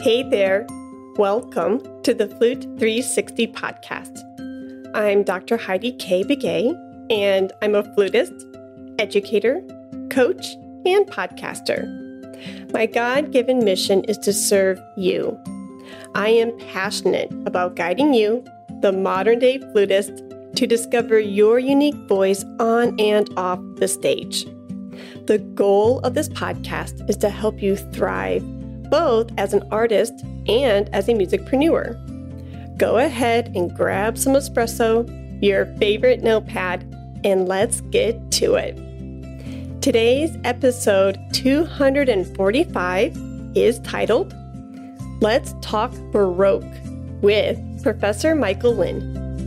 Hey there, welcome to the Flute 360 podcast. I'm Dr. Heidi Kay Begay, and I'm a flutist, educator, coach, and podcaster. My God-given mission is to serve you. I am passionate about guiding you, the modern-day flutist, to discover your unique voice on and off the stage. The goal of this podcast is to help you thrive both as an artist and as a musicpreneur. Go ahead and grab some espresso, your favorite notepad, and let's get to it. Today's episode 245 is titled, Let's Talk Baroque with Professor Michael Lynn.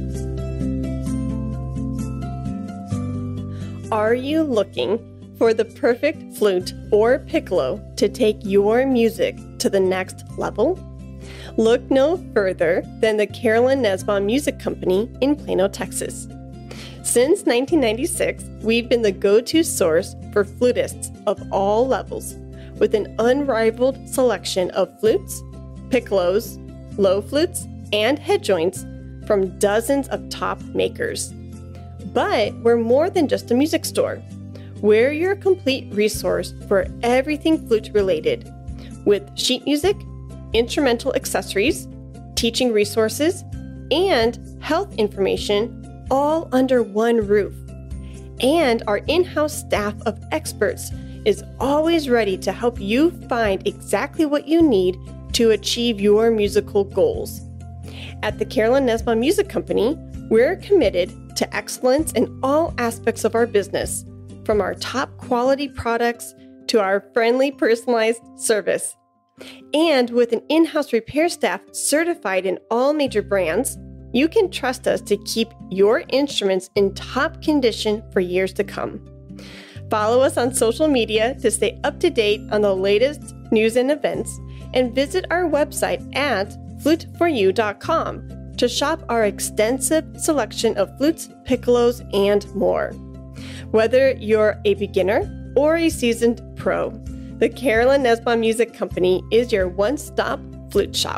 Are you looking for the perfect flute or piccolo to take your music to the next level? Look no further than the Carolyn Nesbaum Music Company in Plano, Texas. Since 1996, we've been the go-to source for flutists of all levels, with an unrivaled selection of flutes, piccolos, low flutes, and head joints from dozens of top makers. But we're more than just a music store. We're your complete resource for everything flute related, with sheet music, instrumental accessories, teaching resources, and health information all under one roof. And our in-house staff of experts is always ready to help you find exactly what you need to achieve your musical goals. At the Carolyn Nesbaum Music Company, we're committed to excellence in all aspects of our business, from our top quality products to our friendly personalized service. And with an in-house repair staff certified in all major brands, you can trust us to keep your instruments in top condition for years to come. Follow us on social media to stay up to date on the latest news and events, and visit our website at fluteforyou.com to shop our extensive selection of flutes, piccolos, and more. Whether you're a beginner or a seasoned pro, the Carolyn Nesbaum Music Company is your one-stop flute shop.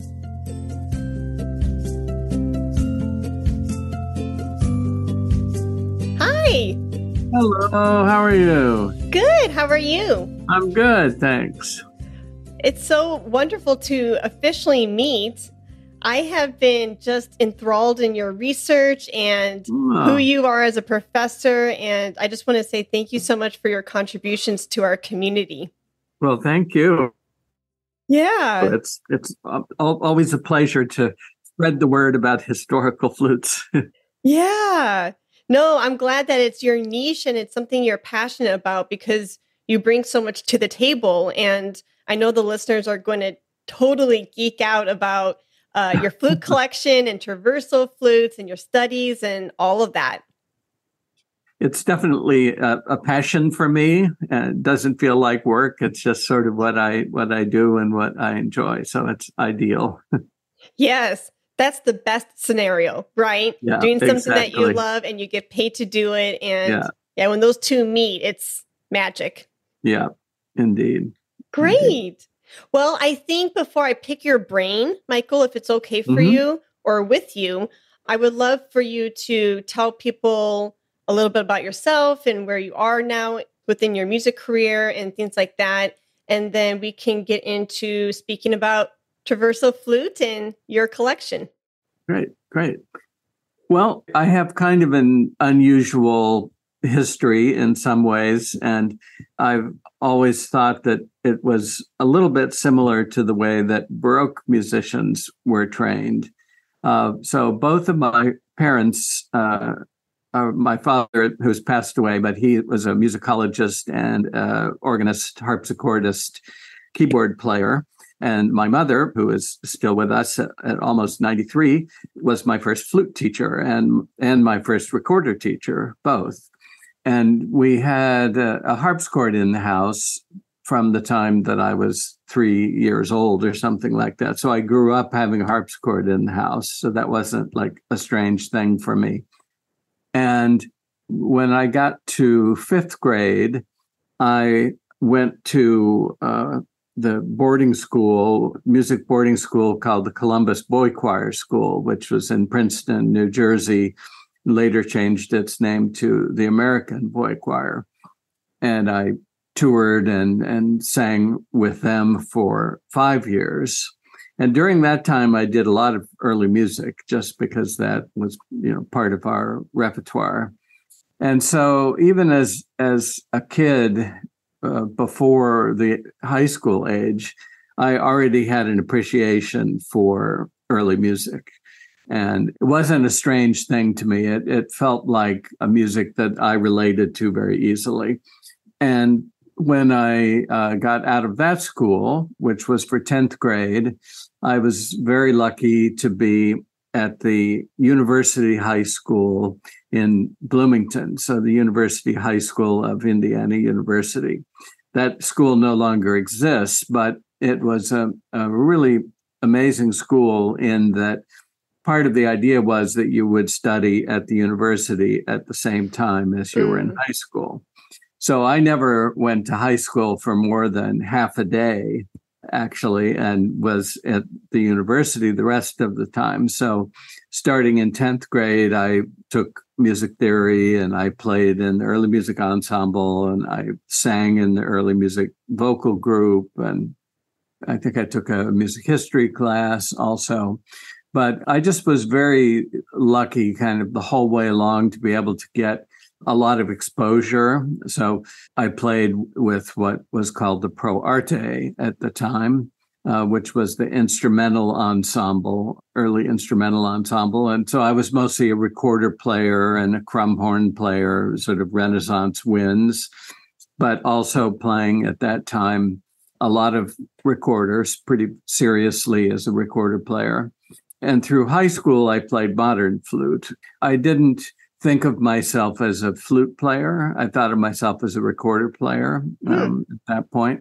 Hi! Hello, how are you? Good, how are you? I'm good, thanks. It's so wonderful to officially meet. I have been just enthralled in your research and who you are as a professor, and I just want to say thank you so much for your contributions to our community. Well, thank you. Yeah. It's always a pleasure to spread the word about historical flutes. Yeah. No, I'm glad that it's your niche and it's something you're passionate about because you bring so much to the table, and I know the listeners are going to totally geek out about your flute collection and traversal flutes and your studies and all of that. It's definitely a passion for me. It doesn't feel like work. It's just sort of what I do and what I enjoy. So it's ideal. Yes, that's the best scenario, right? Yeah, doing something exactly. that you love and you get paid to do it. And yeah, when those two meet, it's magic. Yeah, indeed. Great. Indeed. Well, I think before I pick your brain, Michael, if it's okay for you or with you, I would love for you to tell people a little bit about yourself and where you are now within your music career and things like that. And then we can get into speaking about traversal flute and your collection. Great. Well, I have kind of an unusual history in some ways, and I've always thought that it was a little bit similar to the way that Baroque musicians were trained. So both of my parents, my father, who's passed away, but he was a musicologist and organist, harpsichordist, keyboard player. And my mother, who is still with us at almost 93, was my first flute teacher and my first recorder teacher, both. And we had a harpsichord in the house from the time that I was 3 years old or something like that. So I grew up having a harpsichord in the house. So that wasn't like a strange thing for me. And when I got to fifth grade, I went to the boarding school, music boarding school called the Columbus Boy Choir School, which was in Princeton, New Jersey, later changed its name to the American Boy Choir. And I toured and sang with them for 5 years. And during that time, I did a lot of early music just because that was, part of our repertoire. And so even as a kid, before the high school age, I already had an appreciation for early music. And it wasn't a strange thing to me. It felt like a music that I related to very easily. And when I got out of that school, which was for 10th grade, I was very lucky to be at the University High School in Bloomington. So the University High School of Indiana University. That school no longer exists, but it was a really amazing school in that part of the idea was that you would study at the university at the same time as you were in high school. So I never went to high school for more than half a day, actually, and was at the university the rest of the time. So starting in 10th grade, I took music theory and I played in the early music ensemble and I sang in the early music vocal group. And I think I took a music history class also. But I just was very lucky kind of the whole way along to be able to get a lot of exposure. So I played with what was called the Pro Arte at the time, which was the instrumental ensemble, early instrumental ensemble. And so I was mostly a recorder player and a crumhorn player, sort of Renaissance winds, but also playing at that time a lot of recorders pretty seriously as a recorder player. And through high school, I played modern flute. I didn't think of myself as a flute player. I thought of myself as a recorder player at that point.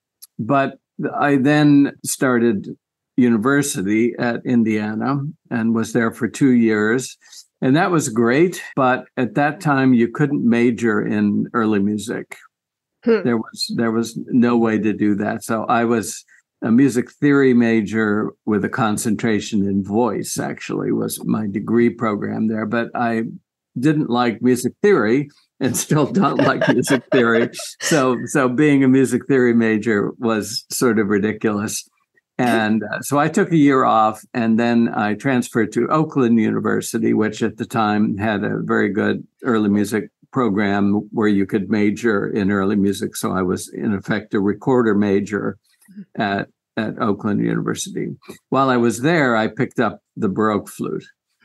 But I then started university at Indiana and was there for 2 years. And that was great. But at that time, you couldn't major in early music. There was no way to do that. So I was a music theory major with a concentration in voice, actually, was my degree program there. But I didn't like music theory and still don't like music theory. So being a music theory major was sort of ridiculous. And so I took a year off and then I transferred to Oberlin University, which at the time had a very good early music program where you could major in early music. So I was in effect a recorder major at Oberlin University. While I was there, I picked up the Baroque flute.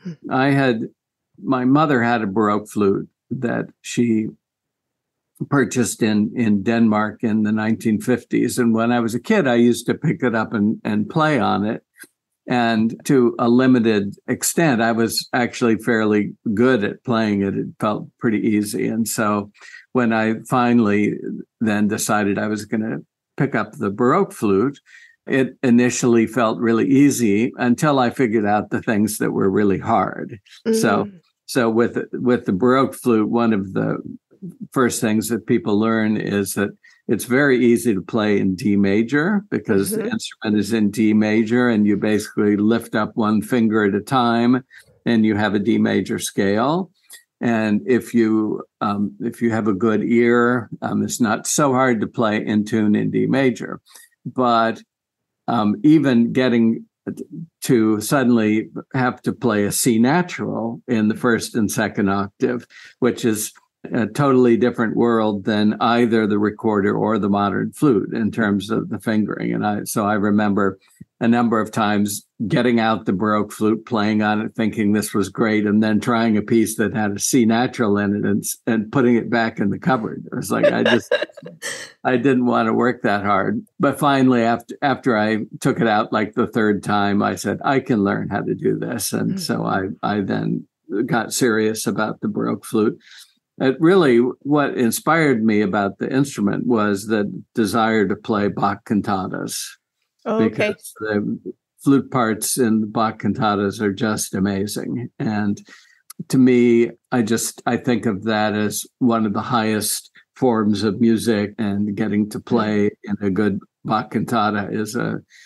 My mother had a Baroque flute that she purchased in Denmark in the 1950s. And when I was a kid, I used to pick it up and play on it. And to a limited extent, I was actually fairly good at playing it. It felt pretty easy. And so when I finally then decided I was going to pick up the Baroque flute, it initially felt really easy until I figured out the things that were really hard. So with the Baroque flute, one of the first things that people learn is that it's very easy to play in D major because the instrument is in D major and you basically lift up one finger at a time and you have a D major scale. And if you have a good ear, it's not so hard to play in tune in D major. But even getting to suddenly have to play a C natural in the first and second octave, which is a totally different world than either the recorder or the modern flute in terms of the fingering. And I remember a number of times getting out the Baroque flute, playing on it, thinking this was great, and then trying a piece that had a C natural in it and putting it back in the cupboard. It was like, I didn't want to work that hard. But finally, after I took it out like the third time, I said, I can learn how to do this. And so I then got serious about the Baroque flute. What inspired me about the instrument was the desire to play Bach cantatas. Because the flute parts in the Bach cantatas are just amazing. And to me, I think of that as one of the highest forms of music, and getting to play in a good Bach cantata is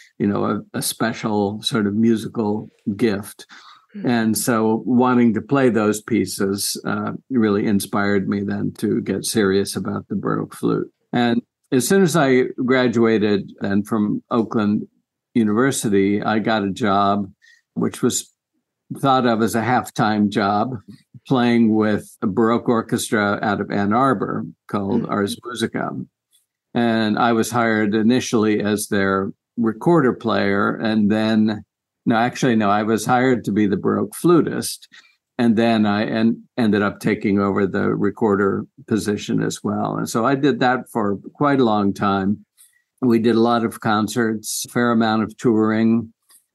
a special sort of musical gift. And so wanting to play those pieces really inspired me then to get serious about the Baroque flute. And as soon as I graduated then from Oakland University, I got a job, which was thought of as a half-time job, playing with a Baroque orchestra out of Ann Arbor called Ars Musica. And I was hired initially as their recorder player, and then I was hired to be the Baroque flutist, and then I ended up taking over the recorder position as well. And so I did that for quite a long time. We did a lot of concerts, a fair amount of touring,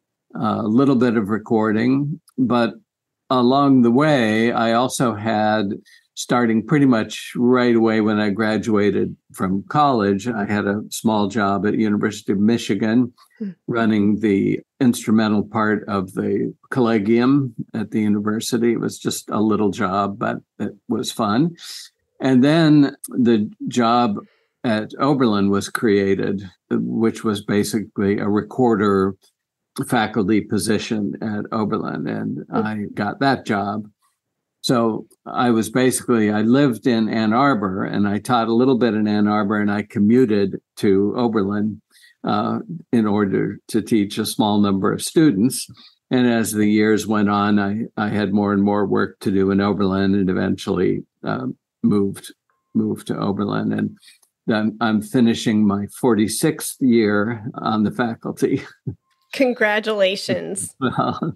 a little bit of recording, but along the way, I also had, starting pretty much right away when I graduated from college, I had a small job at University of Michigan running the instrumental part of the collegium at the university. It was just a little job, but it was fun. And then the job at Oberlin was created, which was basically a recorder faculty position at Oberlin, and I got that job. So I lived in Ann Arbor, and I taught a little bit in Ann Arbor, and I commuted to Oberlin in order to teach a small number of students. And as the years went on, I had more and more work to do in Oberlin, and eventually moved to Oberlin. And then I'm finishing my 46th year on the faculty. Congratulations. Well,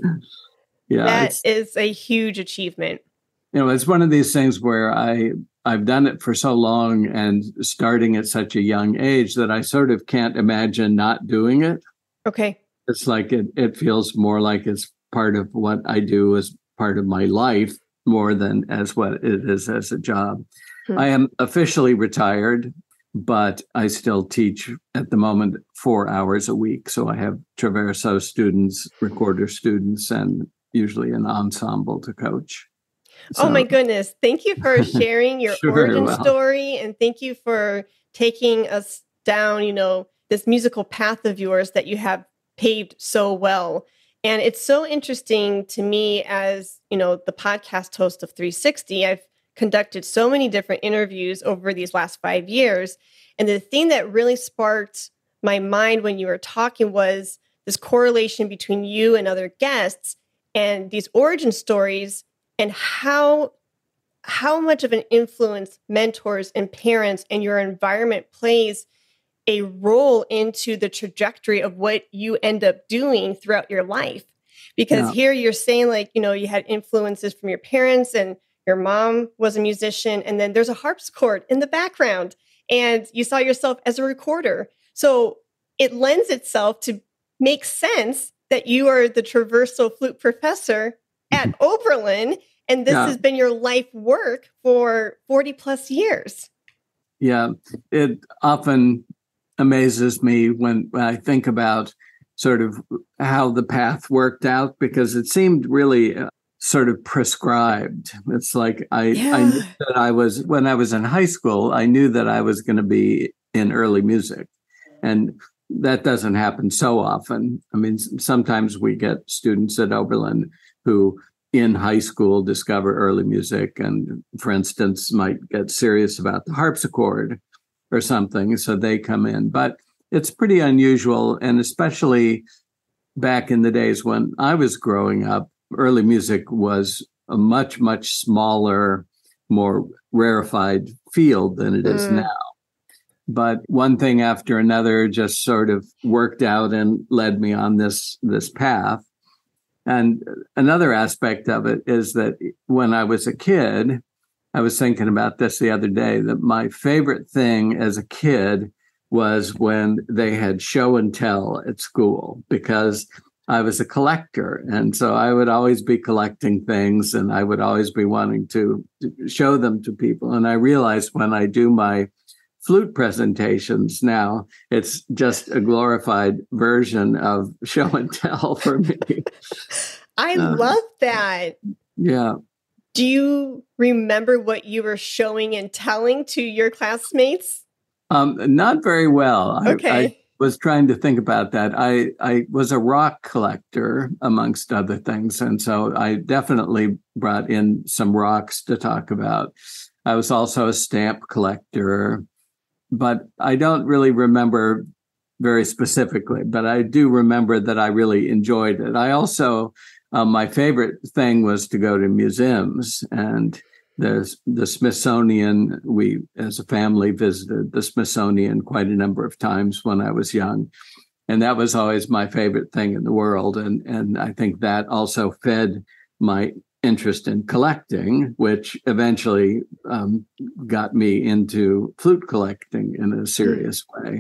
yeah, that is a huge achievement. It's one of these things where I've done it for so long and starting at such a young age that I sort of can't imagine not doing it. Okay. It's like it feels more like it's part of what I do as part of my life more than as what it is as a job. I am officially retired, but I still teach at the moment 4 hours a week. So I have traverso students, recorder students, and usually an ensemble to coach. So, oh my goodness. Thank you for sharing your origin story. And thank you for taking us down, this musical path of yours that you have paved so well. And it's so interesting to me as, the podcast host of 360. I've conducted so many different interviews over these last 5 years. And the thing that really sparked my mind when you were talking was this correlation between you and other guests and these origin stories and how much of an influence mentors and parents and your environment plays a role into the trajectory of what you end up doing throughout your life. Because here you're saying you had influences from your parents and your mom was a musician, and then there's a harpsichord in the background, and you saw yourself as a recorder. So it lends itself to make sense that you are the traverso flute professor at Oberlin, and this has been your life work for 40 plus years. Yeah, it often amazes me when I think about sort of how the path worked out, because it seemed really sort of prescribed. It's like I knew that when I was in high school, I knew that I was going to be in early music. And that doesn't happen so often. I mean, sometimes we get students at Oberlin who in high school discover early music and, for instance, might get serious about the harpsichord or something. So they come in. But it's pretty unusual. And especially back in the days when I was growing up, early music was a much, much smaller, more rarefied field than it is now. But one thing after another just sort of worked out and led me on this path. And another aspect of it is that when I was a kid, I was thinking about this the other day, that my favorite thing as a kid was when they had show and tell at school, because I was a collector. And so I would always be collecting things and I would always be wanting to show them to people. And I realized when I do my flute presentations now, it's just a glorified version of show and tell for me. I love that. Yeah. Do you remember what you were showing and telling to your classmates? Not very well. Okay. I was trying to think about that. I was a rock collector, amongst other things. And so I definitely brought in some rocks to talk about. I was also a stamp collector, but I don't really remember very specifically, but I do remember that I really enjoyed it. I also, my favorite thing was to go to museums, and the Smithsonian. We, as a family, visited the Smithsonian quite a number of times when I was young. And that was always my favorite thing in the world. And I think that also fed my interest in collecting, which eventually got me into flute collecting in a serious way.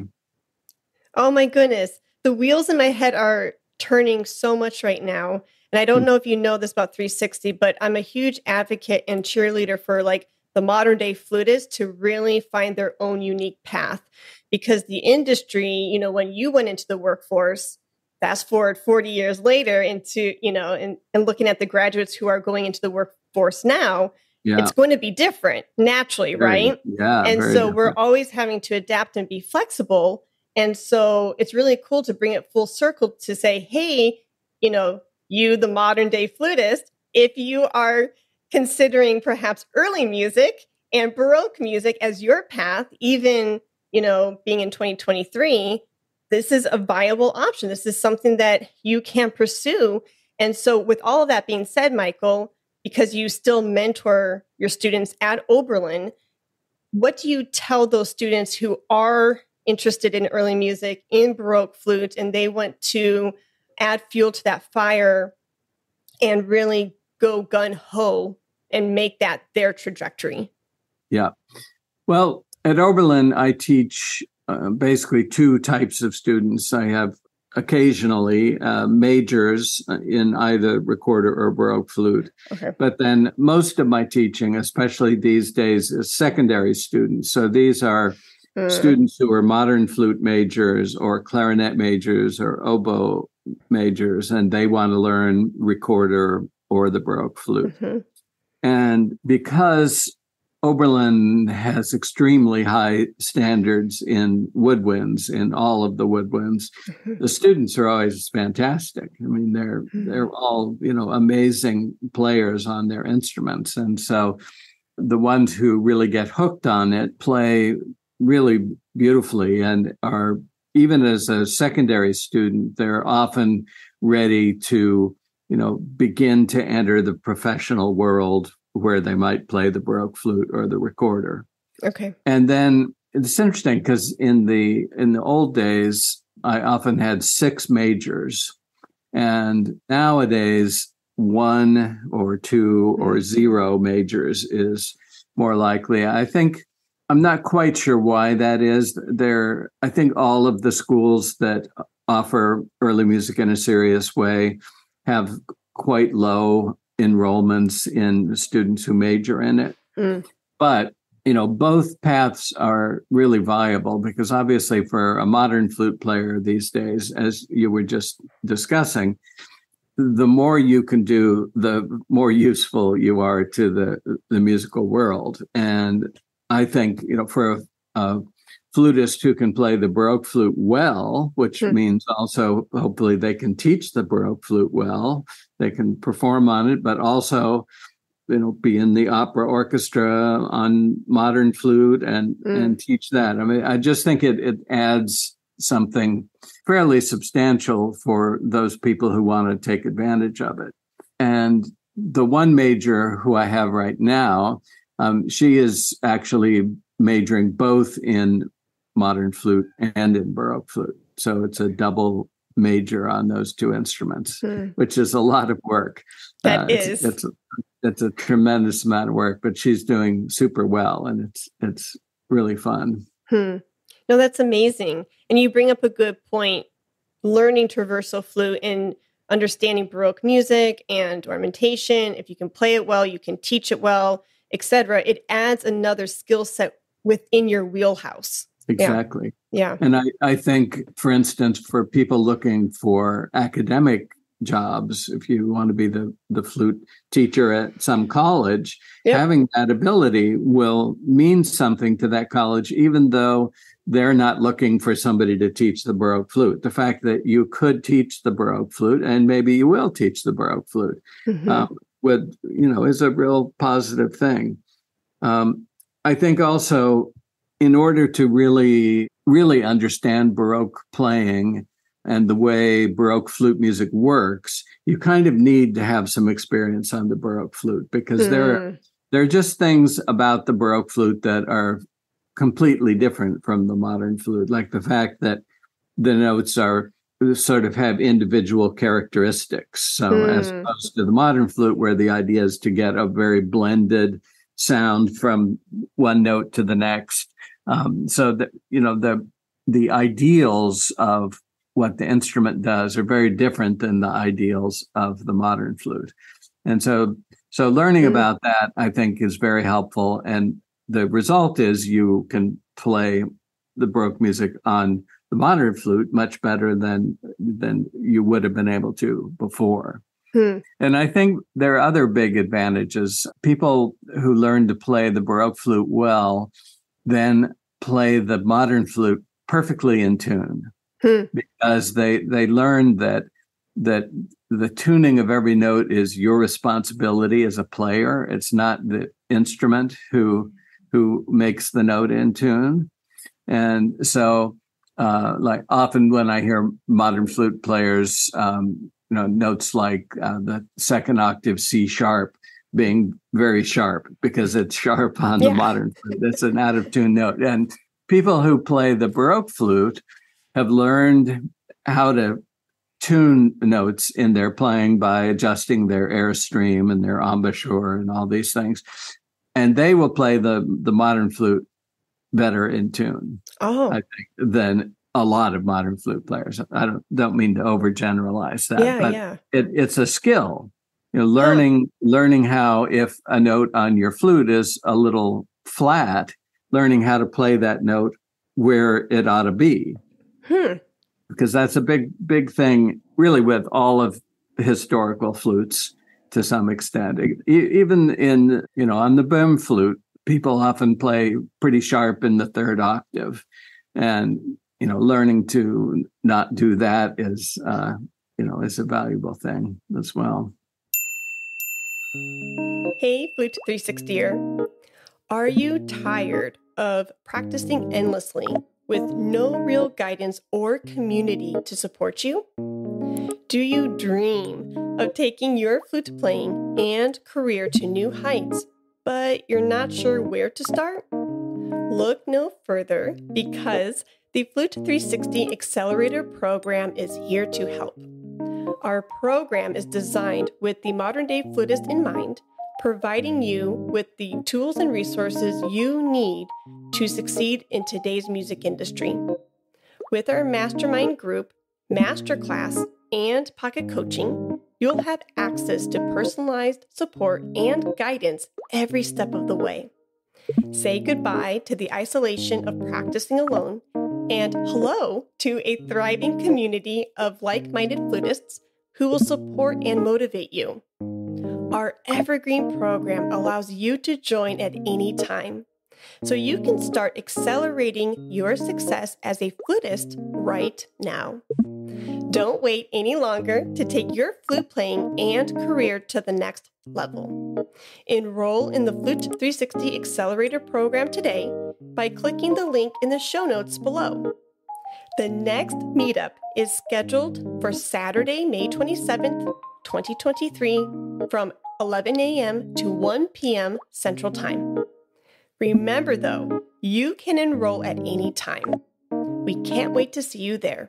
Oh my goodness. The wheels in my head are turning so much right now. And I don't know if you know this about 360, but I'm a huge advocate and cheerleader for like the modern day flutists to really find their own unique path, because the industry, you know, when you went into the workforce, fast forward 40 years later into, you know, and looking at the graduates who are going into the workforce now, it's going to be different naturally, right? And so different. we're always having to adapt and be flexible. And so it's really cool to bring it full circle to say, hey, you know, you, the modern day flutist, if you are considering perhaps early music and Baroque music as your path, even, you know, being in 2023, this is a viable option. This is something that you can pursue. And so with all of that being said, Michael, because you still mentor your students at Oberlin, what do you tell those students who are interested in early music, in Baroque flute, and they want to add fuel to that fire and really go gung-ho and make that their trajectory? Yeah. Well, at Oberlin, I teach basically two types of students. I have occasionally majors in either recorder or Baroque flute. Okay. But then most of my teaching, especially these days, is secondary students. So these are students who are modern flute majors or clarinet majors or oboe majors, and they want to learn recorder or the Baroque flute. Mm-hmm. And because Oberlin has extremely high standards in woodwinds, in all of the woodwinds, mm-hmm. the students are always fantastic. I mean, they're all, you know, amazing players on their instruments. And so the ones who really get hooked on it play really beautifully and are, even as a secondary student, they're often ready to, you know, begin to enter the professional world where they might play the Baroque flute or the recorder. Okay. And then it's interesting because in the old days, I often had 6 majors, and nowadays 1 or 2 or 0 majors is more likely. I think I'm not quite sure why that is. I think all of the schools that offer early music in a serious way have quite low enrollments in students who major in it. But, you know, both paths are really viable, because obviously for a modern flute player these days, as you were just discussing, the more you can do, the more useful you are to the musical world. And I think, you know, for a flutist who can play the Baroque flute well, which means also hopefully they can teach the Baroque flute well, they can perform on it, but also, you know, be in the opera orchestra on modern flute and teach that. I mean, I just think it adds something fairly substantial for those people who want to take advantage of it. And the one major who I have right now, she is actually majoring both in modern flute and in Baroque flute. So it's a double major on those two instruments, which is a lot of work. That is. It's a tremendous amount of work, but she's doing super well, and it's really fun. No, that's amazing. And you bring up a good point. Learning traversal flute and understanding Baroque music and ornamentation, if you can play it well, you can teach it well, etc. It adds another skill set within your wheelhouse. Exactly. Yeah. And I think, for instance, for people looking for academic jobs, if you want to be the flute teacher at some college, having that ability will mean something to that college, even though they're not looking for somebody to teach the Baroque flute. The fact that you could teach the Baroque flute, and maybe you will teach the Baroque flute, is a real positive thing. I think also, in order to really, really understand Baroque playing and the way Baroque flute music works, you kind of need to have some experience on the Baroque flute, because there are just things about the Baroque flute that are completely different from the modern flute, like the fact that the notes are sort of have individual characteristics. So as opposed to the modern flute, where the idea is to get a very blended sound from one note to the next. So that, the ideals of what the instrument does are very different than the ideals of the modern flute. And so learning about that, I think, is very helpful. And the result is you can play the Baroque music on the modern flute much better than you would have been able to before. And I think there are other big advantages. People who learn to play the Baroque flute well then play the modern flute perfectly in tune, because they learn that the tuning of every note is your responsibility as a player. It's not the instrument who makes the note in tune. And so like often when I hear modern flute players, notes like the second octave C sharp being very sharp because it's sharp on the modern flute. It's an out of tune note. And people who play the Baroque flute have learned how to tune notes in their playing by adjusting their airstream and their embouchure and all these things. And they will play the modern flute better in tune, I think, than a lot of modern flute players. I don't mean to overgeneralize that, but it's a skill. Learning how, if a note on your flute is a little flat, learning how to play that note where it ought to be. Because that's a big thing, really, with all of historical flutes to some extent. Even in, on the Böhm flute, people often play pretty sharp in the third octave. And, learning to not do that is a valuable thing as well. Hey, Flute 360er. Are you tired of practicing endlessly with no real guidance or community to support you? Do you dream of taking your flute playing and career to new heights, but you're not sure where to start? Look no further, because the Flute 360 Accelerator program is here to help. Our program is designed with the modern-day flutist in mind, providing you with the tools and resources you need to succeed in today's music industry. With our mastermind group, masterclass, and pocket coaching, you'll have access to personalized support and guidance every step of the way. Say goodbye to the isolation of practicing alone, and hello to a thriving community of like-minded flutists who will support and motivate you. Our Evergreen program allows you to join at any time, so you can start accelerating your success as a flutist right now. Don't wait any longer to take your flute playing and career to the next level. Enroll in the Flute 360 Accelerator program today by clicking the link in the show notes below. The next meetup is scheduled for Saturday, May 27th, 2023, from 11 a.m. to 1 p.m. Central Time. Remember, though, you can enroll at any time. We can't wait to see you there.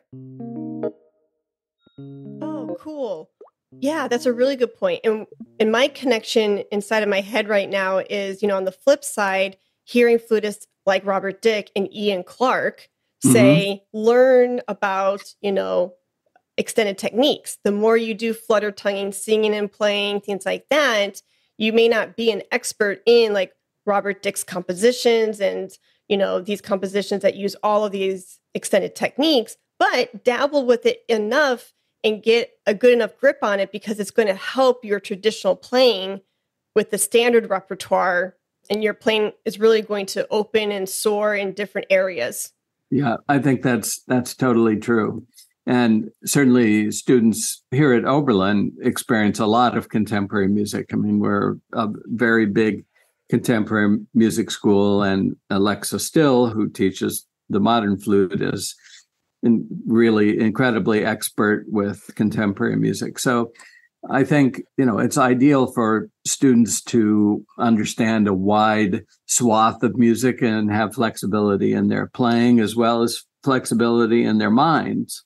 Oh, cool. Yeah, that's a really good point. And my connection inside of my head right now is, on the flip side, hearing flutists like Robert Dick and Ian Clark say, learn about, extended techniques. The more you do flutter tonguing, singing and playing, things like that, you may not be an expert in like Robert Dick's compositions and, these compositions that use all of these extended techniques, but dabble with it enough and get a good enough grip on it, because it's going to help your traditional playing with the standard repertoire, and your playing is really going to open and soar in different areas. Yeah, I think that's totally true. And certainly students here at Oberlin experience a lot of contemporary music. I mean, we're a very big contemporary music school, and Alexa Still, who teaches the modern flute, is really incredibly expert with contemporary music. So I think, it's ideal for students to understand a wide swath of music and have flexibility in their playing as well as flexibility in their minds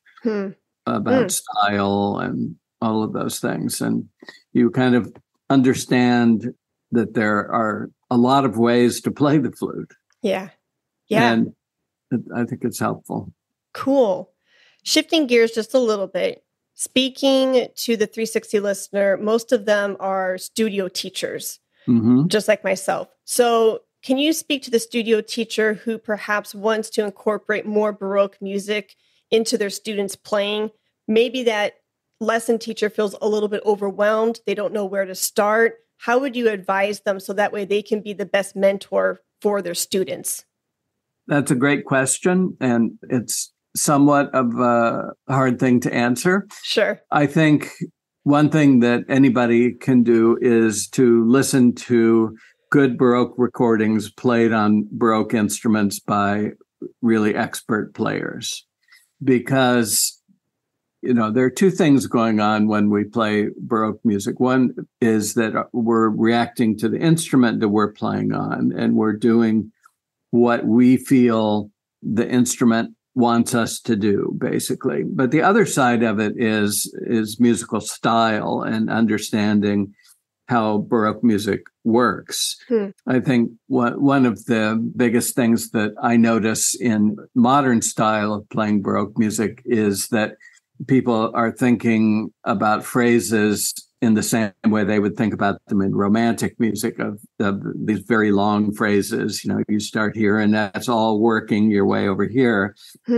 about style and all of those things. And you kind of understand that there are a lot of ways to play the flute. Yeah. Yeah. And I think it's helpful. Cool. Shifting gears just a little bit. Speaking to the 360 listener, most of them are studio teachers, just like myself. So can you speak to the studio teacher who perhaps wants to incorporate more Baroque music into their students' playing? Maybe that lesson teacher feels a little bit overwhelmed. They don't know where to start. How would you advise them so that way they can be the best mentor for their students? That's a great question. And it's somewhat of a hard thing to answer. Sure. I think one thing that anybody can do is to listen to good Baroque recordings played on Baroque instruments by really expert players. Because, there are two things going on when we play Baroque music. One is that we're reacting to the instrument that we're playing on, and we're doing what we feel the instrument wants us to do, basically. But the other side of it is musical style and understanding how Baroque music works. I think one of the biggest things that I notice in modern style of playing Baroque music is that people are thinking about phrases in the same way they would think about them in romantic music, of these very long phrases. You start here and that's all working your way over here.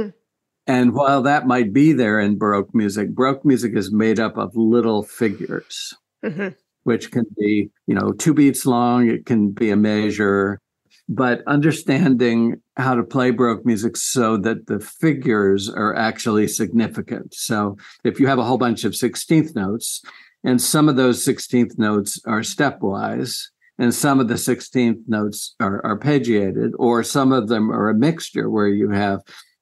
And while that might be there in Baroque music is made up of little figures, which can be, 2 beats long. It can be a measure. But understanding how to play Baroque music so that the figures are actually significant. So if you have a whole bunch of 16th notes, and some of those 16th notes are stepwise, and some of the 16th notes are arpeggiated, or some of them are a mixture where you have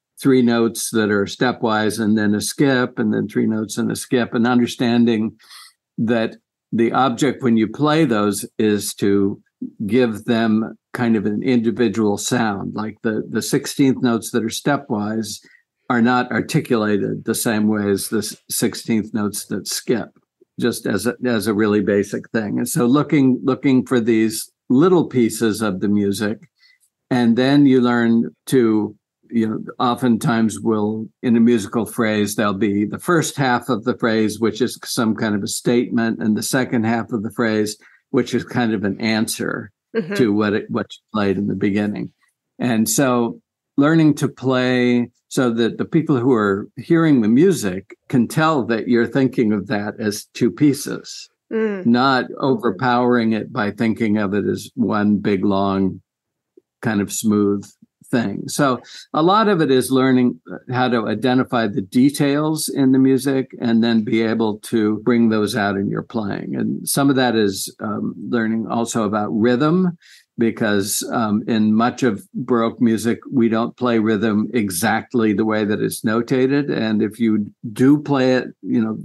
3 notes that are stepwise and then a skip, and then 3 notes and a skip, and understanding that the object when you play those is to give them kind of an individual sound. Like the 16th notes that are stepwise are not articulated the same way as the 16th notes that skip, just as a really basic thing. And so looking for these little pieces of the music, and then you learn to, oftentimes in a musical phrase, there'll be the first half of the phrase, which is some kind of a statement, and the second half of the phrase, which is kind of an answer to what you played in the beginning. And so learning to play so that the people who are hearing the music can tell that you're thinking of that as 2 pieces, not overpowering it by thinking of it as one big, long, kind of smooth thing. So a lot of it is learning how to identify the details in the music and then be able to bring those out in your playing. And some of that is learning also about rhythm, because in much of Baroque music, we don't play rhythm exactly the way that it's notated. And if you do play it,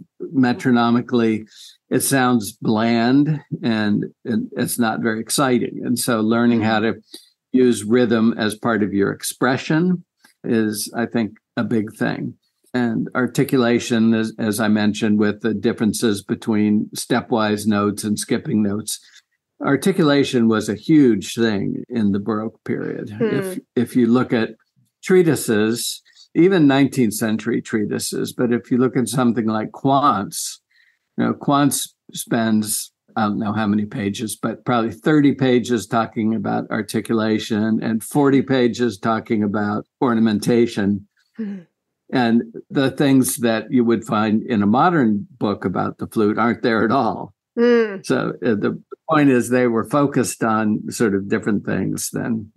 metronomically, it sounds bland and it's not very exciting. And so learning how to use rhythm as part of your expression is, I think, a big thing. And articulation, as I mentioned, with the differences between stepwise notes and skipping notes. Articulation was a huge thing in the Baroque period. If you look at treatises, even 19th century treatises, but if you look at something like Quantz, Quantz spends, I don't know how many pages, but probably 30 pages talking about articulation and 40 pages talking about ornamentation. And the things that you would find in a modern book about the flute aren't there at all. So the point is they were focused on sort of different things than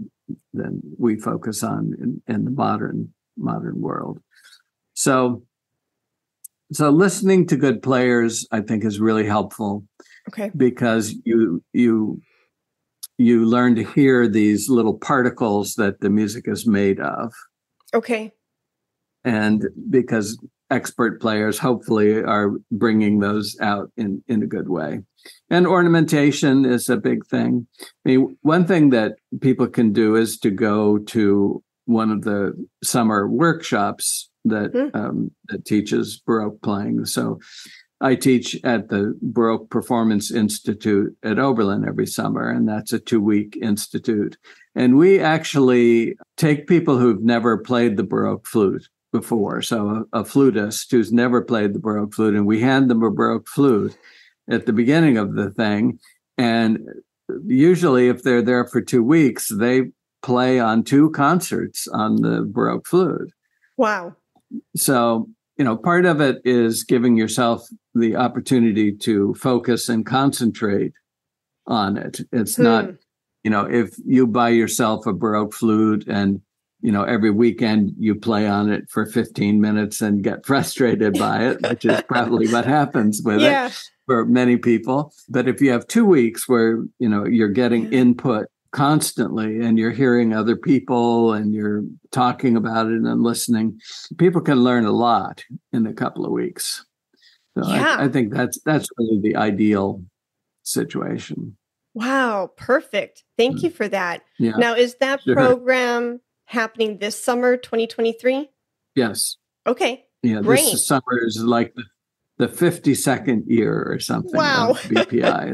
than we focus on in the modern world. So listening to good players, I think, is really helpful. Okay. Because you learn to hear these little particles that the music is made of. Okay. And because expert players hopefully are bringing those out in a good way. And ornamentation is a big thing. I mean, one thing that people can do is to go to one of the summer workshops that teaches Baroque playing. So I teach at the Baroque Performance Institute at Oberlin every summer, and that's a 2-week institute. And we actually take people who've never played the Baroque flute before, so a flutist who's never played the Baroque flute, and we hand them a Baroque flute at the beginning of the thing. And usually if they're there for 2 weeks, they play on 2 concerts on the Baroque flute. Wow. So, part of it is giving yourself the opportunity to focus and concentrate on it. It's not, if you buy yourself a Baroque flute and, every weekend you play on it for 15 minutes and get frustrated by it, which is probably what happens with it for many people. But if you have 2 weeks where, you're getting input constantly and you're hearing other people and you're talking about it and listening, people can learn a lot in a couple of weeks. So I think that's really the ideal situation. Wow, perfect. Thank you for that. Yeah. Now, is that program happening this summer, 2023? Yes. Okay. Yeah, great. This summer is like the 52nd year or something. Wow. Of BPI.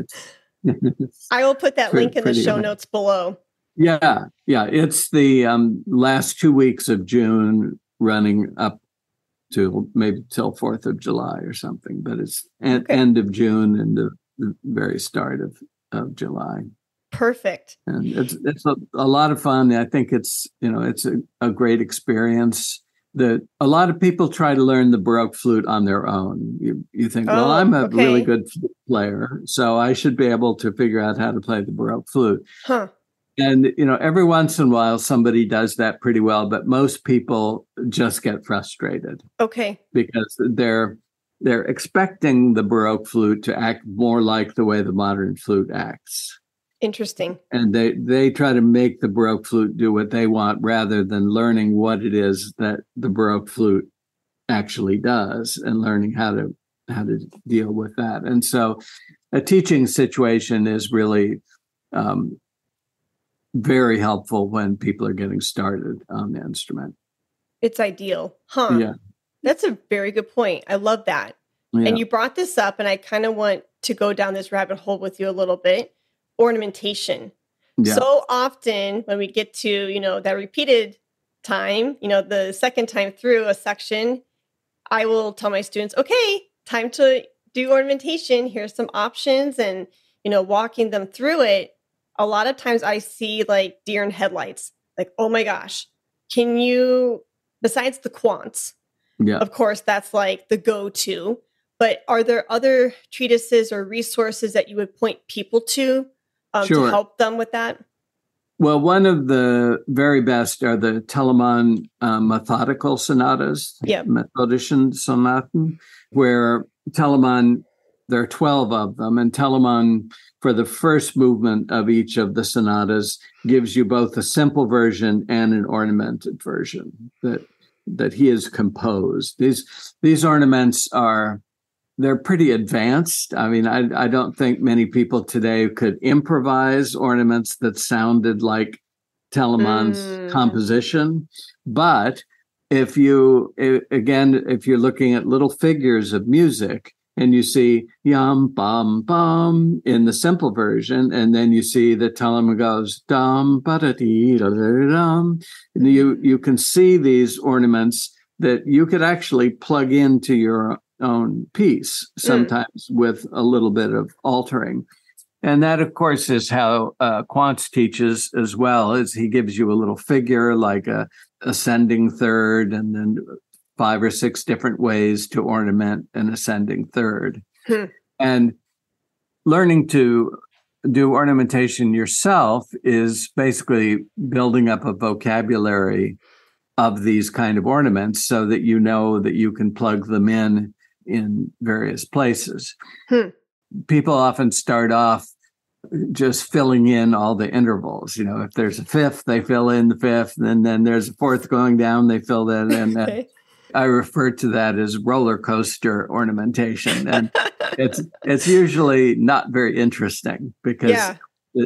I will put that link in the show notes below. Yeah. It's the last 2 weeks of June running up to maybe till 4th of July or something, but it's end of June and the very start of July. Perfect. And it's a lot of fun. I think it's a great experience. A lot of people try to learn the Baroque flute on their own. You think, well, I'm a really good flute player, so I should be able to figure out how to play the Baroque flute. Huh. And, every once in a while, somebody does that pretty well, but most people just get frustrated. Okay. Because they're expecting the Baroque flute to act more like the way the modern flute acts. Interesting. And they try to make the Baroque flute do what they want rather than learning what it is that the Baroque flute actually does and learning how to deal with that. And so a teaching situation is really very helpful when people are getting started on the instrument. It's ideal. Huh. Yeah. That's a very good point. I love that. Yeah. And you brought this up, and I kind of want to go down this rabbit hole with you a little bit. Ornamentation. Yeah. So often when we get to, that repeated time, the second time through a section, I will tell my students, okay, time to do ornamentation. Here's some options, and, walking them through it. A lot of times I see like deer in headlights, like, oh my gosh, can you, besides the quants, of course, that's like the go-to, but are there other treatises or resources that you would point people to to help them with that? Well, one of the very best are the Telemann methodical sonatas, Methodischen Sonaten, where Telemann, there are 12 of them, and Telemann, for the first movement of each of the sonatas, gives you both a simple version and an ornamented version that he has composed. These ornaments they're pretty advanced. I mean, I don't think many people today could improvise ornaments that sounded like Telemann's composition. But if you're looking at little figures of music and you see yum, bum, bum in the simple version, and then you see that Telemann goes dum, ba-da-dee, da-da-dum, and you can see these ornaments that you could actually plug into your own piece, sometimes with a little bit of altering. And that, of course, is how Quantz teaches as well, is he gives you a little figure like a ascending third and then 5 or 6 different ways to ornament an ascending third. And learning to do ornamentation yourself is basically building up a vocabulary of these kind of ornaments so that you know that you can plug them in various places. People often start off just filling in all the intervals. If there's a fifth, they fill in the fifth, and then there's a fourth going down, they fill that in. Okay. I refer to that as roller coaster ornamentation, and it's usually not very interesting because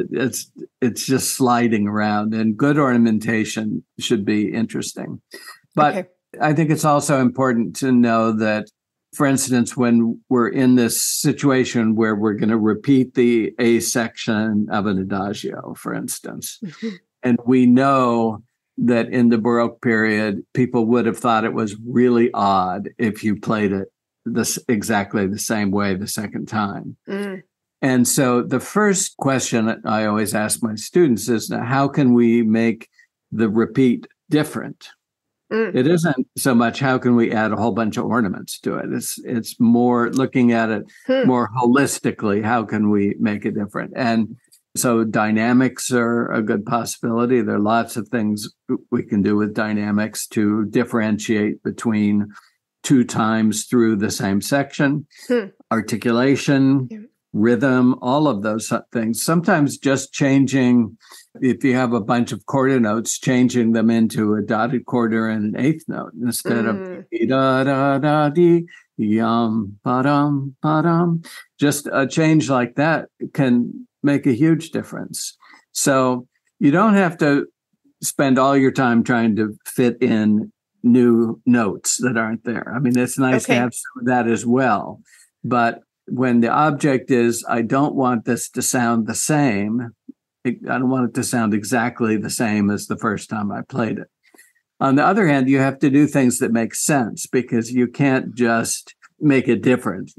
it's just sliding around. And good ornamentation should be interesting. But I think it's also important to know that, for instance, when we're in this situation where we're going to repeat the A section of an adagio, for instance, and we know that in the Baroque period, people would have thought it was really odd if you played it exactly the same way the second time. And so the first question that I always ask my students is, how can we make the repeat different? It isn't so much how can we add a whole bunch of ornaments to it. It's more looking at it more holistically. How can we make it different? And so dynamics are a good possibility. There are lots of things we can do with dynamics to differentiate between two times through the same section, articulation, rhythm, all of those things. Sometimes just changing, if you have a bunch of quarter notes, changing them into a dotted quarter and an eighth note instead of da da da dee yum ba dum ba dum. Just a change like that can make a huge difference. So you don't have to spend all your time trying to fit in new notes that aren't there. I mean, it's nice to have some of that as well. But when the object is, I don't want this to sound the same, I don't want it to sound exactly the same as the first time I played it. On the other hand, you have to do things that make sense because you can't just make it different.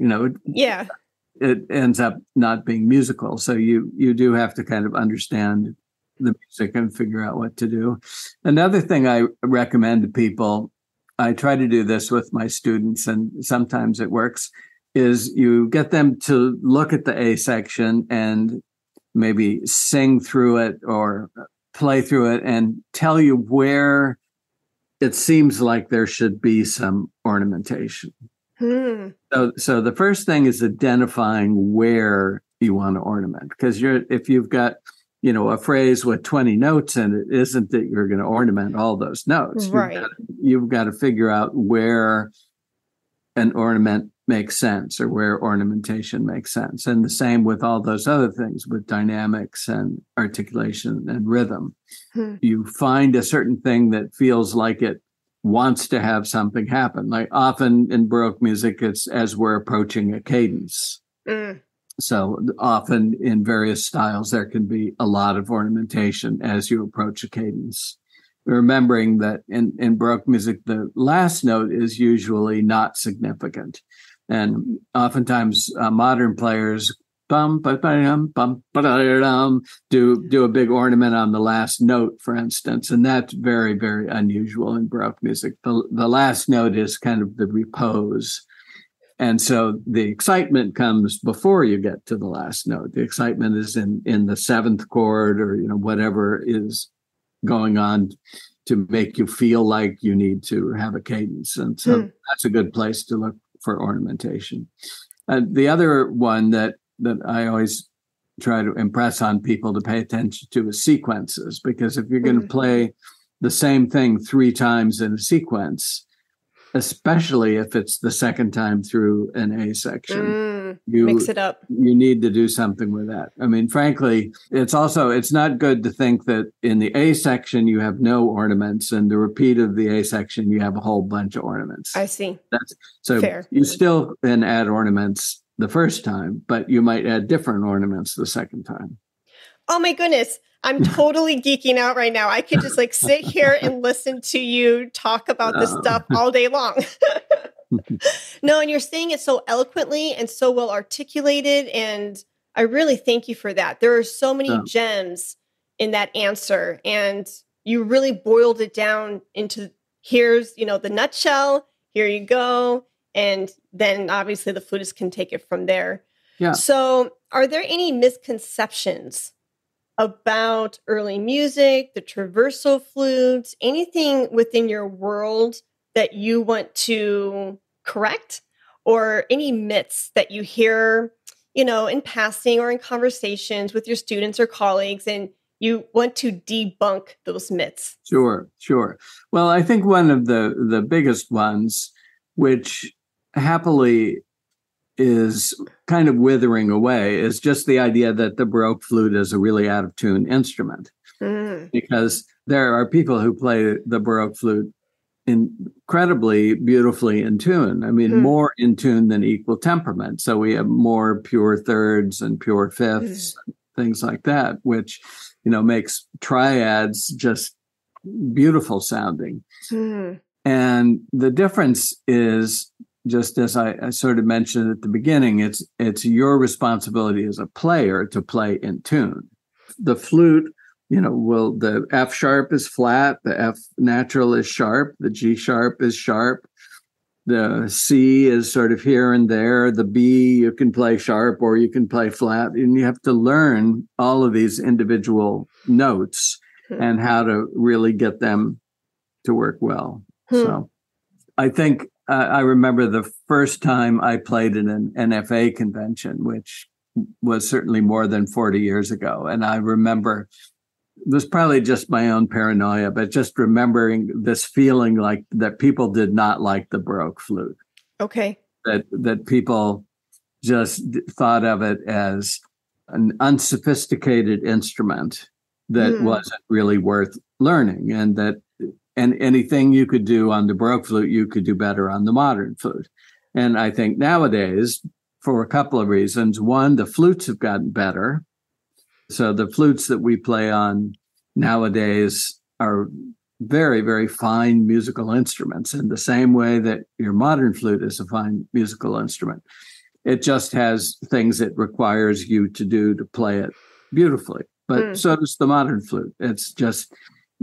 It ends up not being musical. So you do have to kind of understand the music and figure out what to do. Another thing I recommend to people, I try to do this with my students, and sometimes it works, is you get them to look at the A section and maybe sing through it or play through it and tell you where it seems like there should be some ornamentation. So the first thing is identifying where you want to ornament, because if you've got a phrase with 20 notes in it, isn't that you're going to ornament all those notes. Right. You've got to figure out where an ornament makes sense or where ornamentation makes sense. And the same with all those other things with dynamics and articulation and rhythm. You find a certain thing that feels like it wants to have something happen. Like often in Baroque music, it's as we're approaching a cadence. So often in various styles, there can be a lot of ornamentation as you approach a cadence. Remembering that in Baroque music, the last note is usually not significant. And oftentimes modern players do a big ornament on the last note, for instance. And that's very, very unusual in Baroque music. The last note is kind of the repose. And so the excitement comes before you get to the last note. The excitement is in the seventh chord or whatever is going on to make you feel like you need to have a cadence. And so that's a good place to look for ornamentation. The other one that I always try to impress on people to pay attention to is sequences, because if you're going to play the same thing 3 times in a sequence, especially if it's the second time through an A section, you mix it up. You need to do something with that. I mean, frankly, it's not good to think that in the A section you have no ornaments, and the repeat of the A section you have a whole bunch of ornaments. I see. Fair. You still can add ornaments the first time, but you might add different ornaments the second time. Oh my goodness. I'm totally geeking out right now. I could just sit here and listen to you talk about this stuff all day long. No, and you're saying it so eloquently and so well articulated. And I really thank you for that. There are so many gems in that answer. And you really boiled it down into here's, the nutshell. Here you go. And then obviously the flutist can take it from there. Yeah. So are there any misconceptions about early music, the traversal flutes, anything within your world that you want to correct, or any myths that you hear, in passing or in conversations with your students or colleagues, and you want to debunk those myths? Sure. Well, I think one of the biggest ones, which happily is kind of withering away, is just the idea that the Baroque flute is a really out of tune instrument. Because there are people who play the Baroque flute incredibly beautifully in tune. I mean, more in tune than equal temperament. So we have more pure thirds and pure fifths, things like that, which, makes triads just beautiful sounding. And the difference is, just as I sort of mentioned at the beginning, it's your responsibility as a player to play in tune. The flute, the F sharp is flat, the F natural is sharp, the G sharp is sharp, the C is sort of here and there, the B you can play sharp or you can play flat, and you have to learn all of these individual notes and how to really get them to work well. So I think I remember the first time I played in an NFA convention, which was certainly more than 40 years ago. And I remember, it was probably just my own paranoia, but just remembering this feeling like that people did not like the Baroque flute. Okay. That people just thought of it as an unsophisticated instrument that wasn't really worth learning, and anything you could do on the Baroque flute, you could do better on the modern flute. And I think nowadays, for a couple of reasons. One, the flutes have gotten better. So the flutes that we play on nowadays are very, very fine musical instruments in the same way that your modern flute is a fine musical instrument. It just has things it requires you to do to play it beautifully. But so does the modern flute. It's just,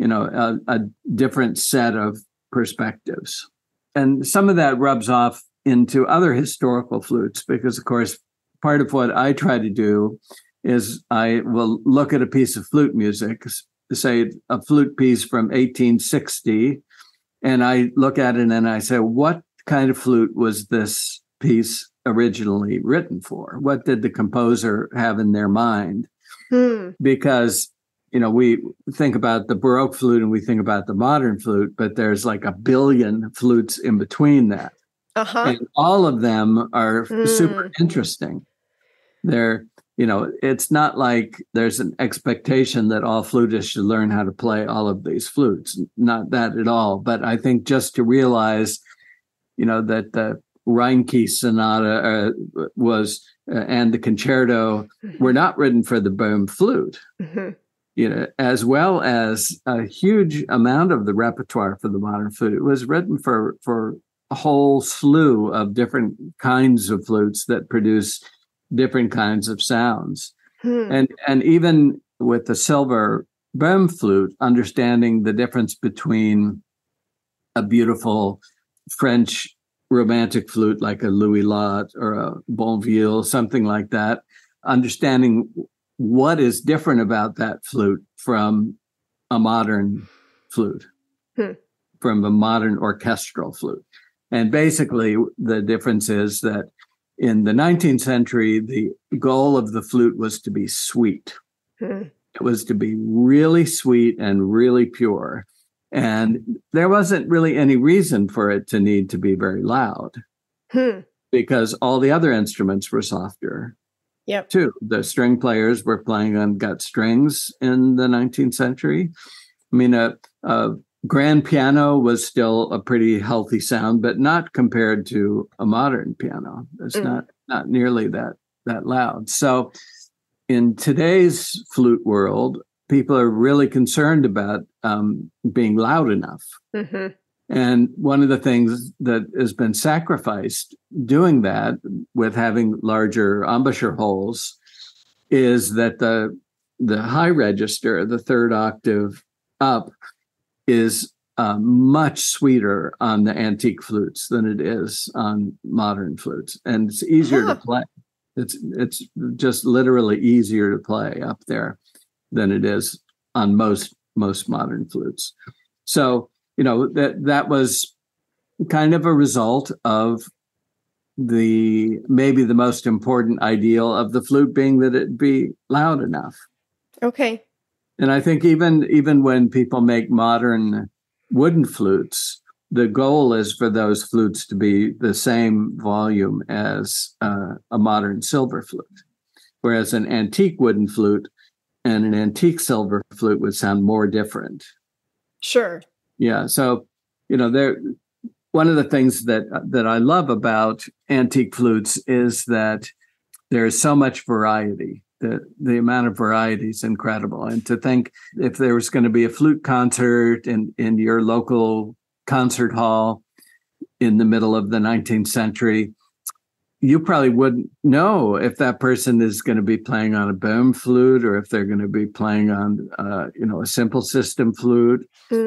a different set of perspectives. And some of that rubs off into other historical flutes because, of course, part of what I try to do is I will look at a piece of flute music, say a flute piece from 1860, and I look at it and I say, what kind of flute was this piece originally written for? What did the composer have in their mind? Because, we think about the Baroque flute and we think about the modern flute, but there's like a billion flutes in between that. And all of them are super interesting. They're, it's not like there's an expectation that all flutists should learn how to play all of these flutes. Not that at all. But I think just to realize, that the Reinke sonata was and the concerto were not written for the Boehm flute, as well as a huge amount of the repertoire for the modern flute. It was written for a whole slew of different kinds of flutes that produce different kinds of sounds. And even with the silver Boehm flute, understanding the difference between a beautiful French romantic flute like a Louis Lot or a Bonville, something like that, understanding what is different about that flute from a modern flute, from a modern orchestral flute. And basically, the difference is that in the 19th century, the goal of the flute was to be sweet. It was to be really sweet and really pure. And there wasn't really any reason for it to need to be very loud because all the other instruments were softer. Too. The string players were playing on gut strings in the 19th century. I mean, a grand piano was still a pretty healthy sound, but not compared to a modern piano. It's not nearly that loud. So in today's flute world, people are really concerned about being loud enough. And one of the things that has been sacrificed doing that with having larger embouchure holes is that the high register, the third octave up, is much sweeter on the antique flutes than it is on modern flutes. And it's easier to play. It's just literally easier to play up there than it is on most modern flutes. So, that was kind of a result of maybe the most important ideal of the flute being that it be loud enough. Okay. And I think even when people make modern wooden flutes, the goal is for those flutes to be the same volume as a modern silver flute, whereas an antique wooden flute and an antique silver flute would sound more different. Sure. Yeah. So, one of the things that I love about antique flutes is that there is so much variety. The amount of variety is incredible. And to think if there was going to be a flute concert in your local concert hall in the middle of the 19th century, you probably wouldn't know if that person is going to be playing on a boom flute or if they're going to be playing on, a simple system flute.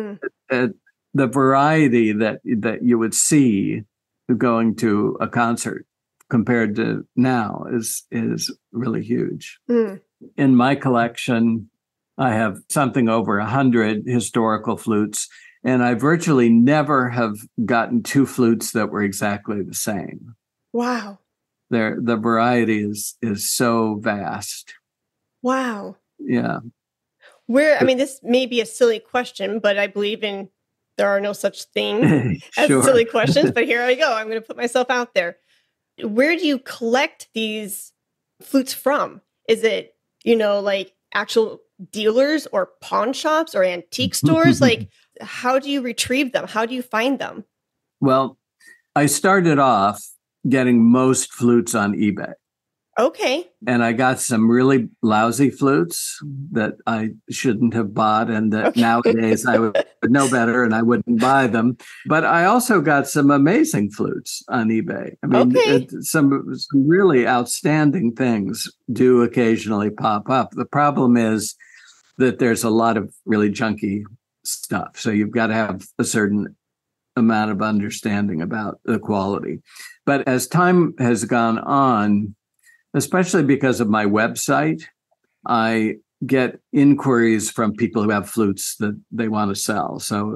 The variety that you would see going to a concert compared to now is really huge. In my collection, I have something over 100 historical flutes, and I virtually never have gotten two flutes that were exactly the same. Wow. The variety is so vast. Wow. Yeah. This may be a silly question, but I believe there are no such thing as Sure. silly questions, but here I go. I'm going to put myself out there. Where do you collect these flutes from? Is it, like actual dealers or pawn shops or antique stores? Like, how do you retrieve them? How do you find them? Well, I started off getting most flutes on eBay. Okay. And I got some really lousy flutes that I shouldn't have bought, and that nowadays I would know better and I wouldn't buy them. But I also got some amazing flutes on eBay. I mean, some really outstanding things do occasionally pop up. The problem is that there's a lot of really junky stuff. So you've got to have a certain amount of understanding about the quality. But as time has gone on, especially because of my website, I get inquiries from people who have flutes that they want to sell. So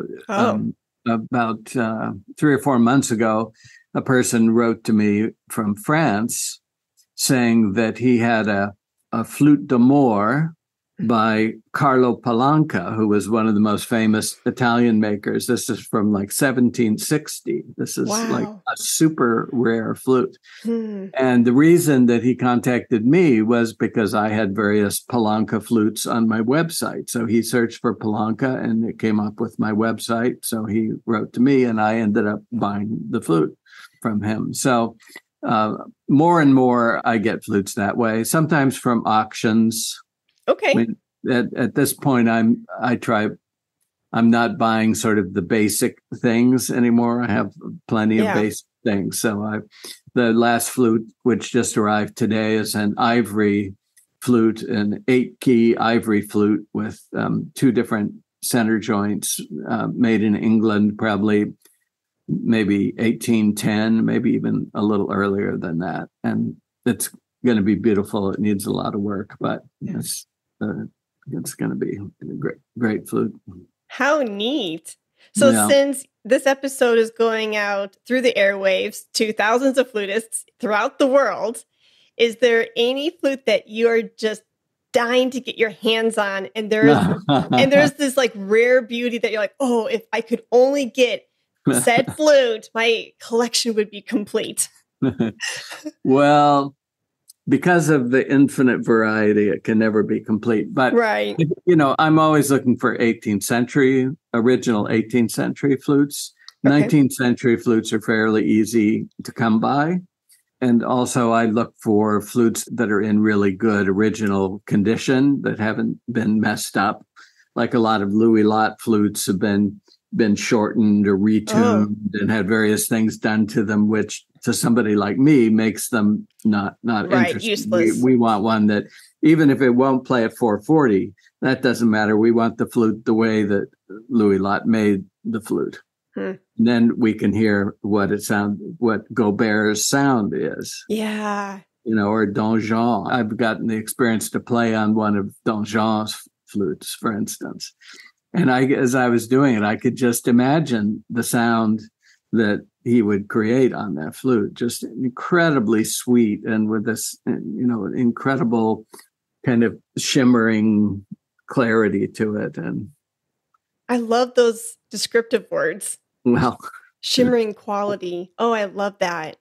about 3 or 4 months ago, a person wrote to me from France saying that he had a flute d'amore by Carlo Palanca, who was one of the most famous Italian makers. This is from like 1760. This is like a super rare flute. And the reason that he contacted me was because I had various Palanca flutes on my website. So he searched for Palanca and it came up with my website. So he wrote to me and I ended up buying the flute from him. So more and more I get flutes that way, sometimes from auctions. Okay. I mean, at this point, I'm not buying sort of the basic things anymore. I have plenty of basic things. So the last flute, which just arrived today, is an ivory flute, an 8-key ivory flute with 2 different center joints, made in England, probably maybe 1810, maybe even a little earlier than that. And it's going to be beautiful. It needs a lot of work, but it's going to be a great flute. How neat. So since this episode is going out through the airwaves to thousands of flutists throughout the world, is there any flute that you are just dying to get your hands on? And there's this like rare beauty that you're like, oh, if I could only get said flute, my collection would be complete. Well, because of the infinite variety, it can never be complete. But, I'm always looking for original 18th century flutes. Okay. 19th century flutes are fairly easy to come by. And also I look for flutes that are in really good original condition that haven't been messed up. Like a lot of Louis Lott flutes have been shortened or retuned and had various things done to them, which to somebody like me makes them not interesting. Useless. We want one that, even if it won't play at 440, that doesn't matter. We want the flute the way that Louis Lott made the flute. Then we can hear what Gobert's sound is. Yeah. or Donjon. I've gotten the experience to play on one of Donjon's flutes, for instance. And as I was doing it, I could just imagine the sound that he would create on that flute, just incredibly sweet and with this, incredible kind of shimmering clarity to it. And I love those descriptive words. Well, shimmering quality. Oh, I love that.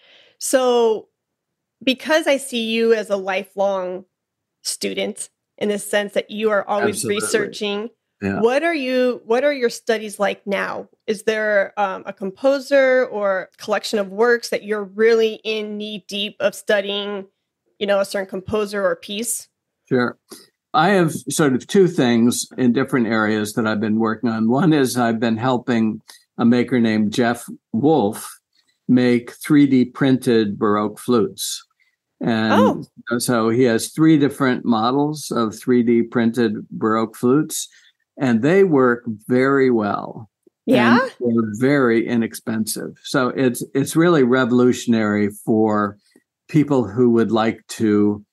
So because I see you as a lifelong student in the sense that you are always researching, what are your studies like now? Is there a composer or collection of works that you're really in knee deep of studying, a certain composer or piece? Sure. I have sort of two things in different areas that I've been working on. One is I've been helping a maker named Jeff Wolf make 3D printed Baroque flutes. And so he has 3 different models of 3D printed Baroque flutes, and they work very well. Yeah. And they're very inexpensive. So it's really revolutionary for people who would like to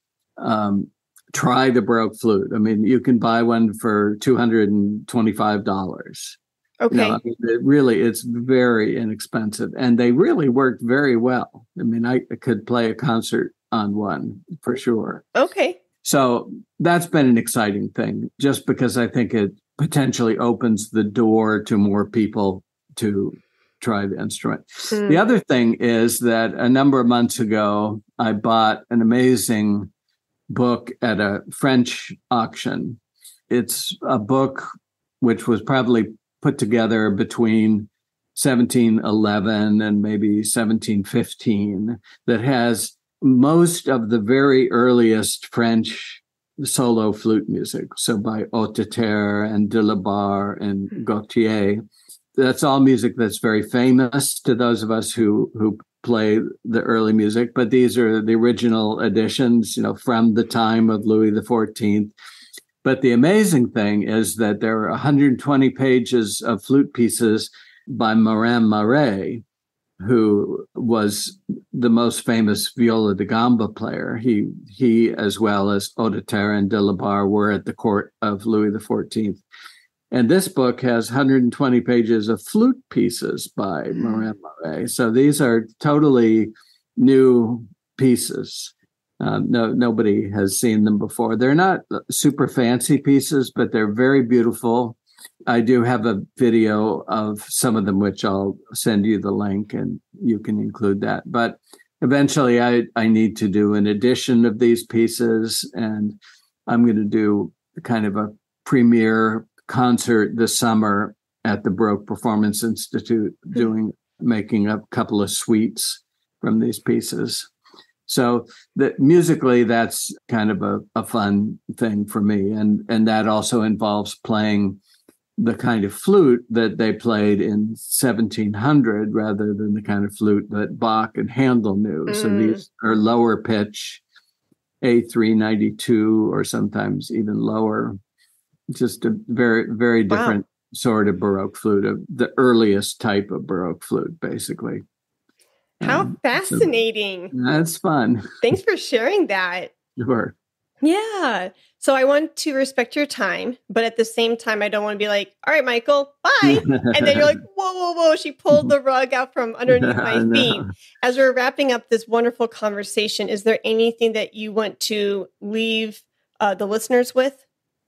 try the Baroque flute. I mean, you can buy one for $225. Okay. It's very inexpensive, and they really work very well. I mean, I could play a concert on one for sure. Okay. So that's been an exciting thing, just because I think it potentially opens the door to more people to try the instrument. The other thing is that a number of months ago, I bought an amazing book at a French auction. It's a book which was probably put together between 1711 and maybe 1715 that has most of the very earliest French solo flute music. So by Hauteterre and Delabarre and Gautier. That's all music that's very famous to those of us who play the early music, but these are the original editions, from the time of Louis XIV. But the amazing thing is that there are 120 pages of flute pieces by Morin Marais, who was the most famous viola da gamba player. He as well as Hauteterre and Delabarre were at the court of Louis XIV. And this book has 120 pages of flute pieces by Morin Marais. So these are totally new pieces. Nobody has seen them before. They're not super fancy pieces, but they're very beautiful. I do have a video of some of them, which I'll send you the link and you can include that. But eventually I need to do an edition of these pieces, and I'm going to do kind of a premiere concert this summer at the Baroque Performance Institute, making a couple of suites from these pieces. So that musically, that's kind of a fun thing for me. And that also involves playing the kind of flute that they played in 1700 rather than the kind of flute that Bach and Handel knew. So these are lower pitch, A392, or sometimes even lower. Just a very, very different sort of Baroque flute, of the earliest type of Baroque flute, basically. How fascinating. So that's fun. Thanks for sharing that. Sure. Yeah. So I want to respect your time, but at the same time, I don't want to be like, all right, Michael, bye. And then you're like, whoa, whoa, whoa. She pulled the rug out from underneath my feet. As we're wrapping up this wonderful conversation, is there anything that you want to leave the listeners with?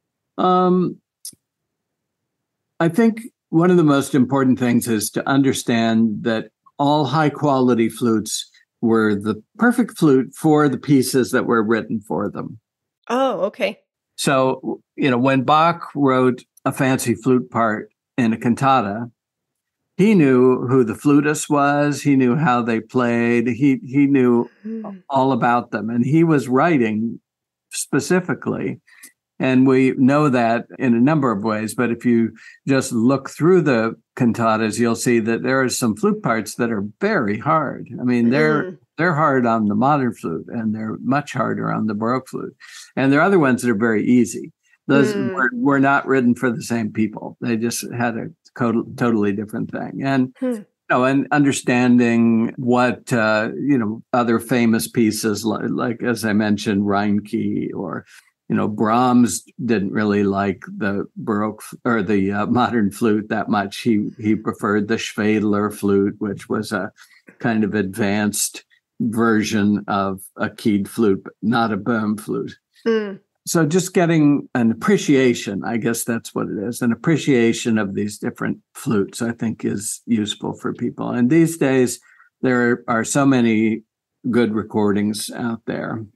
I think one of the most important things is to understand that all high quality flutes were the perfect flute for the pieces that were written for them. Oh, okay. So, when Bach wrote a fancy flute part in a cantata, he knew who the flutist was. He knew how they played. He knew all about them. And he was writing specifically. And we know that in a number of ways. But if you just look through the cantatas, you'll see that there are some flute parts that are very hard. I mean, they're hard on the modern flute, and they're much harder on the Baroque flute. And there are other ones that are very easy. Those were not written for the same people. They just had a totally different thing. And And understanding what, other famous pieces like, as I mentioned, Reinke or, Brahms didn't really like the Baroque or the modern flute that much. He preferred the Schwedler flute, which was a kind of advanced version of a keyed flute, but not a Böhm flute. Mm. So just getting an appreciation, I guess that's what it is, an appreciation of these different flutes, I think is useful for people. And these days, there are so many good recordings out there,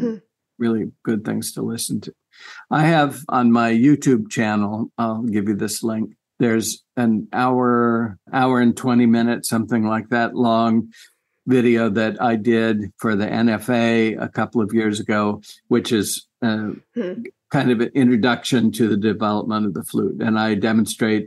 really good things to listen to. I have on my YouTube channel, I'll give you this link, there's an hour and 20 minutes, something like that long video that I did for the NFA a couple of years ago, which is kind of an introduction to the development of the flute. And I demonstrate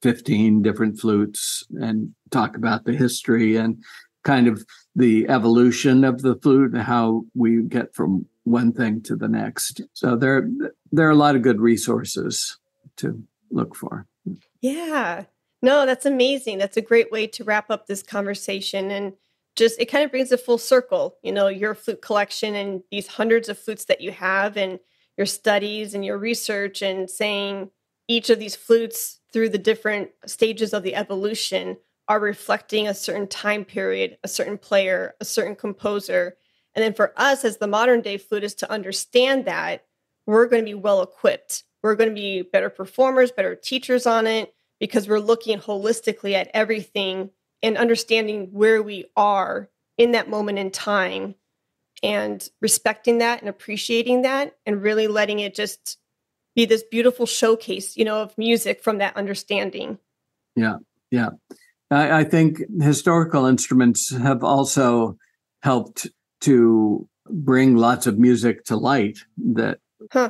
15 different flutes and talk about the history and kind of the evolution of the flute and how we get from one thing to the next. So there are a lot of good resources to look for. Yeah. No, that's amazing. That's a great way to wrap up this conversation. And just, it kind of brings it full circle, your flute collection and these hundreds of flutes that you have and your studies and your research, and saying each of these flutes through the different stages of the evolution are reflecting a certain time period, a certain player, a certain composer. And then for us as the modern day flutists to understand that, we're going to be well equipped. We're going to be better performers, better teachers on it, because we're looking holistically at everything and understanding where we are in that moment in time and respecting that and appreciating that and really letting it just be this beautiful showcase, of music from that understanding. Yeah. Yeah. I think historical instruments have also helped to bring lots of music to light that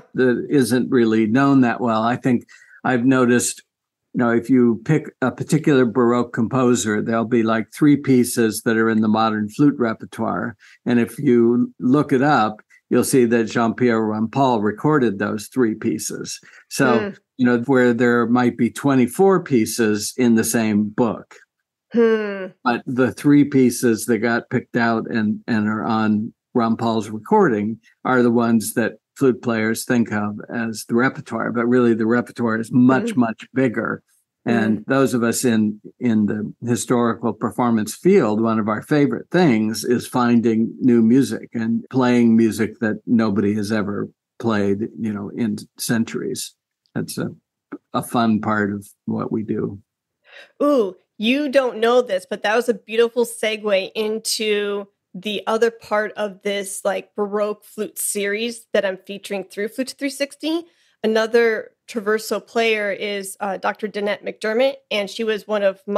isn't really known that well. I think I've noticed, if you pick a particular Baroque composer, there'll be like 3 pieces that are in the modern flute repertoire. And if you look it up, you'll see that Jean-Pierre Rampal recorded those 3 pieces. So, where there might be 24 pieces in the same book. But the 3 pieces that got picked out and are on Rampal's recording are the ones that flute players think of as the repertoire, but really the repertoire is much, much bigger. And those of us in the historical performance field, one of our favorite things is finding new music and playing music that nobody has ever played, in centuries. That's a fun part of what we do. Ooh, you don't know this, but that was a beautiful segue into the other part of this Baroque flute series that I'm featuring through Flute 360. Another traverso player is Dr. Danette McDermott, and she was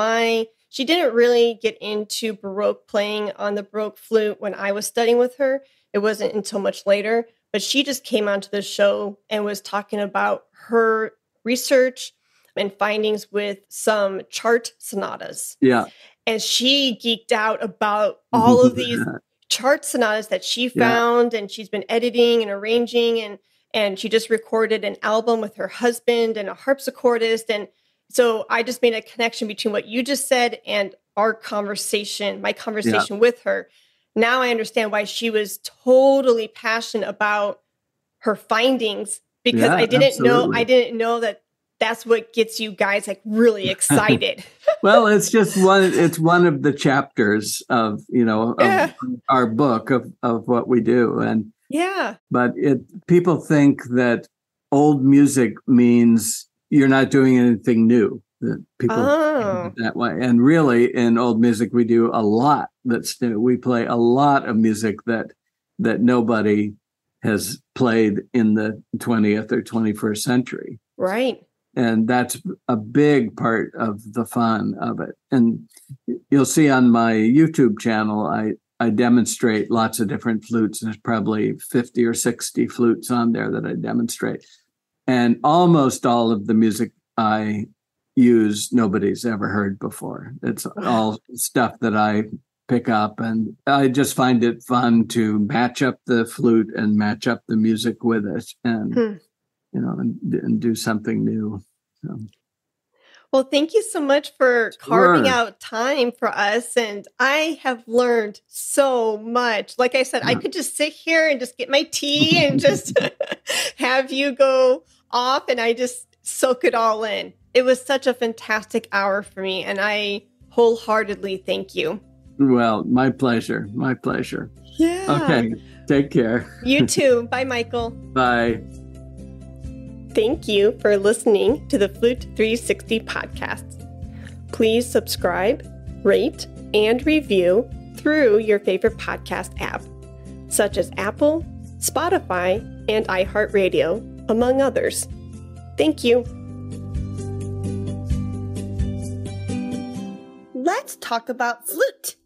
she didn't really get into Baroque playing on the Baroque flute when I was studying with her. It wasn't until much later, but she just came onto the show and was talking about her research and findings with some chart sonatas. Yeah. And she geeked out about all of these chart sonatas that she found, and she's been editing and arranging, and she just recorded an album with her husband and a harpsichordist. And so I just made a connection between what you just said and my conversation with her. Now I understand why she was totally passionate about her findings, because I didn't know that that's what gets you guys like really excited. Well, it's just one of the chapters of, of our book of what we do. And but people think that old music means you're not doing anything new. That people think that way. And really in old music, we do a lot that's new. We play a lot of music that nobody has played in the 20th or 21st century. Right. And that's a big part of the fun of it. And you'll see on my YouTube channel, I demonstrate lots of different flutes. There's probably 50 or 60 flutes on there that I demonstrate. And almost all of the music I use, nobody's ever heard before. It's all stuff that I pick up. And I just find it fun to match up the flute and match up the music with it. And and do something new. So. Well, thank you so much for carving out time for us. And I have learned so much. Like I said, I could just sit here and just get my tea and just have you go off and I just soak it all in. It was such a fantastic hour for me. And I wholeheartedly thank you. Well, my pleasure. My pleasure. Yeah. Okay. Take care. You too. Bye, Michael. Bye. Thank you for listening to the Flute 360 podcast. Please subscribe, rate, and review through your favorite podcast app, such as Apple, Spotify, and iHeartRadio, among others. Thank you. Let's talk about flute.